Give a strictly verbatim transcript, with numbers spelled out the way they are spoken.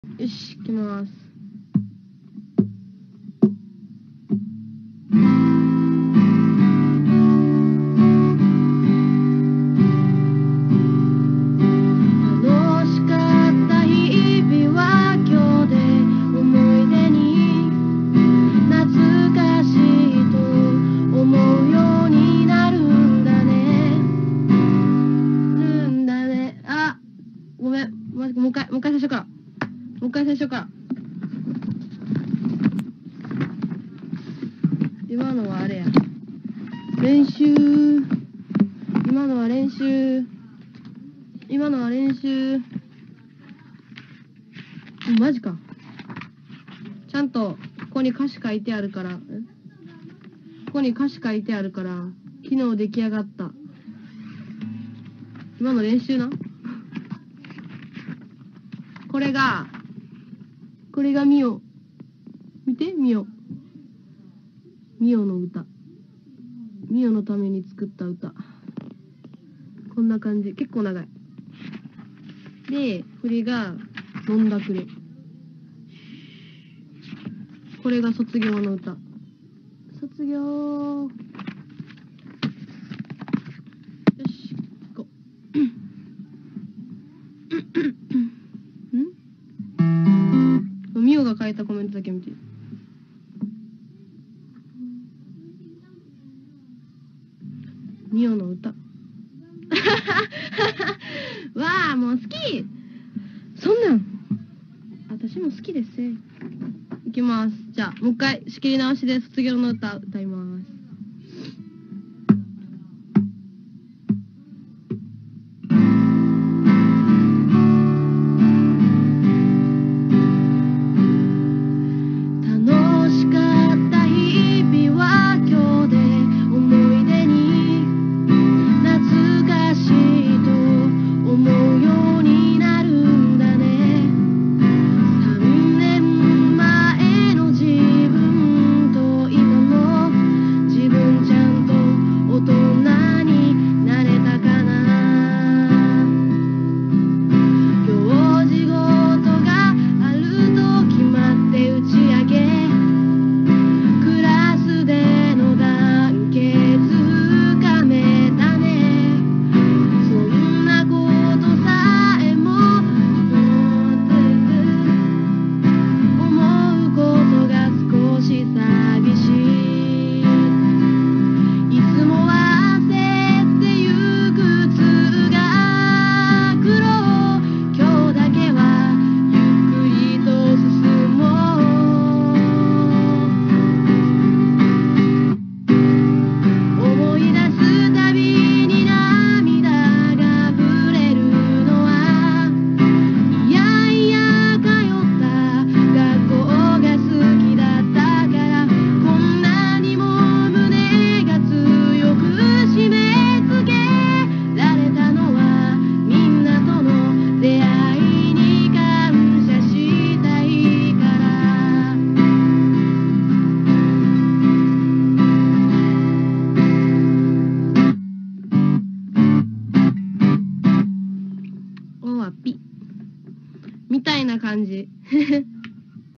よし、行きます。もう一回、もう一回最初から。もう一回最初から。今のはあれや。練習。今のは練習。今のは練習。マジか。ちゃんと、ここに歌詞書いてあるから。ここに歌詞書いてあるから、昨日出来上がった。今の練習な。これが、これがミオ。見て、ミオ。ミオの歌。ミオのために作った歌。こんな感じ。結構長い。で、これが、飲んだくれ。これが卒業の歌。卒業。よし、行こう。んミオが書いたコメントだけ見て。ミオの歌。わあ、もう好き。そんなん。私も好きです。いきます。じゃあ、もう一回仕切り直しで卒業の歌歌います。みたいな感じ。